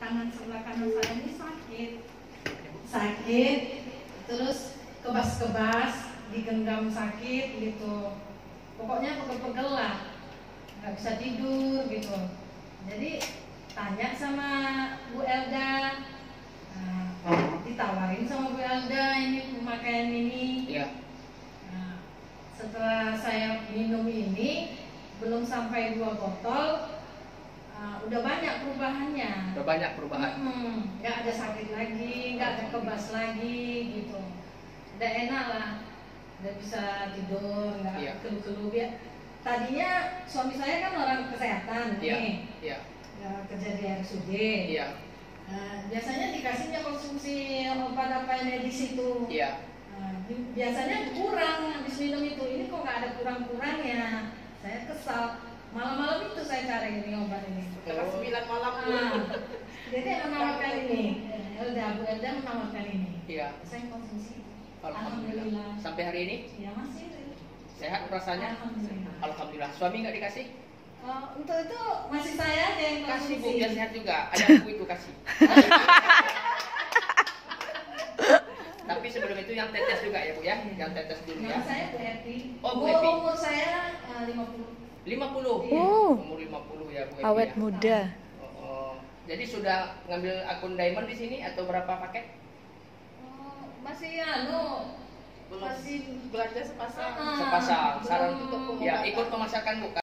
tangan sebelah kanan saya ini sakit, terus kebas-kebas, digenggam sakit gitu, pokoknya pegel-pegel lah, nggak bisa tidur gitu. Jadi tanya sama Bu Elda, ditawarin sama Bu Elda ini pemakaian ini. Nah, setelah saya minum ini belum sampai 2 botol, udah banyak perubahannya. Udah banyak perubahan. Nggak ada sakit lagi, nggak ada kebas lagi gitu. Udah enak lah, udah bisa tidur, nggak keluh-keluh ya. Tadinya suami saya kan orang kesehatan nih, kerja di RSUD. Biasanya dikasihnya konsumsi obat apa medis itu. Biasanya kurang habis minum itu. Ini kok nggak ada kurang-kurangnya. Saya kesal. Malam-malam itu saya cari ini obat ini. Setelah 9 malam. Jadi menawarkan ini. Bu Elda menawarkan ini. Saya konsumsi. Alhamdulillah. Sampai hari ini? Ya masih. Sehat rasanya? Alhamdulillah. Suami nggak dikasih? Untuk itu masih saya aja yang kasih, Bu, biar sehat juga. Ada Bu itu kasih. Tapi sebelum itu yang tetes juga ya Bu ya? Yang tetes dulu ya. Nama saya Bu Epi. Oh, Bu Epi. Umur saya 50. 50? Oh. Umur 50 ya Bu Epi. Awet ya? muda. Jadi sudah ngambil akun Diamond di sini atau berapa paket? Masih masih belanja sepasang. Sepasang. Saran untuk ya ikut pemasakan Bu.